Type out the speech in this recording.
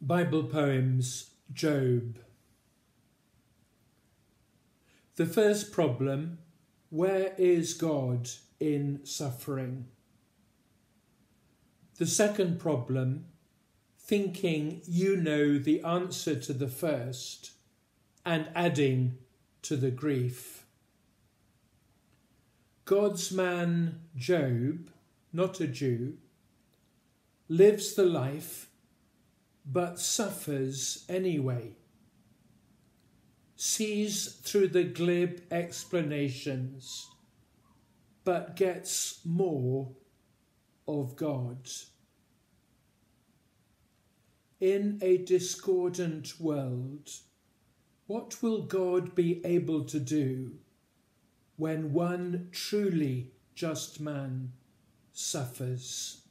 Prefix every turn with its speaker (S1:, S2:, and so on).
S1: Bible poems, Job. The first problem, where is God in suffering? The second problem, thinking you know the answer to the first and adding to the grief. God's man Job, not a Jew, lives the life but suffers anyway, sees through the glib explanations, but gets more of God. In a discordant world, what will God be able to do when one truly just man suffers?